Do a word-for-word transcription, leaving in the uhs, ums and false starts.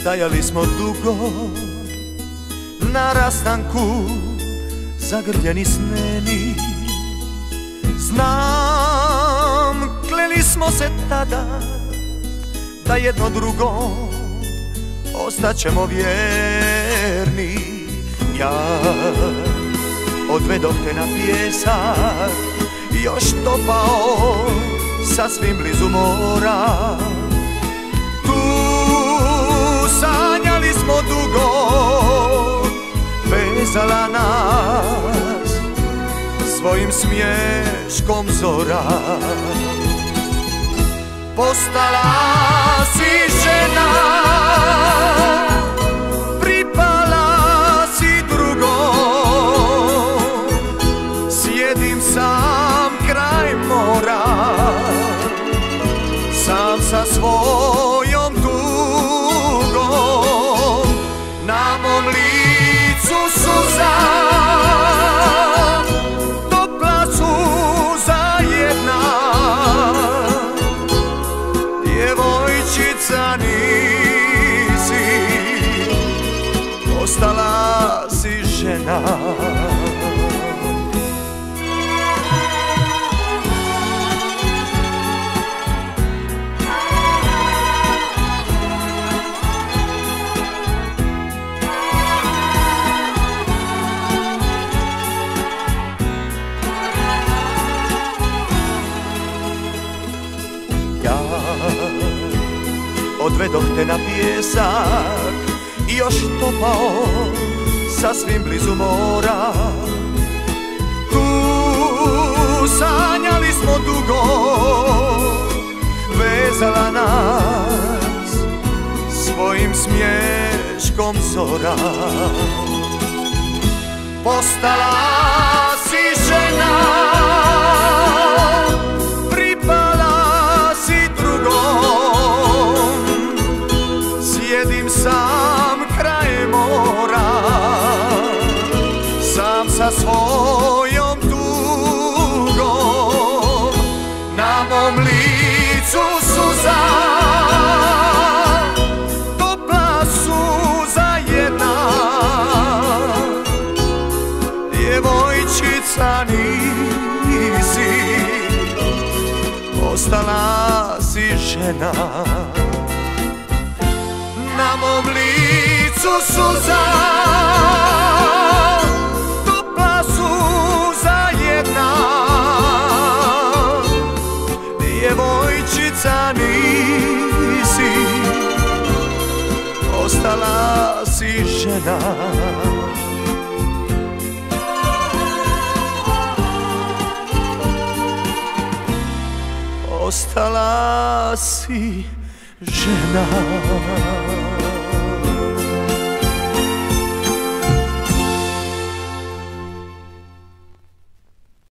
Stajali smo dugo na rastanku, zagrljeni sneni. Znam, kleli smo se tada da jedno drugo ostaćemo vjerni. Ja odvedoh te na pjesak, još topao, sasvim blizu mora. Tu sanjali smo dugo, vezala nas svojim smješkom zora. Postala si žena, pripala si drugom, sjedim sam kraj mora, sam sa svojom tugom, na mom licu suza, topla suza jedna. Djevojčica nisi, postala si žena. Odvedoh te na pjesak i još topao, sasvim blizu mora. Tu sanjali smo dugo, vezala nas svojim smješkom zora. Postala si žena, pripala si drugom, sjedim sam kraj mora, sam sa svojom tugom, na mom licu suza, topla suza jedna. Djevojčica nisi, postala si žena. Na mom licu suza, topla suza jedna. Djevojčica nisi, postala si žena. Postala si žena.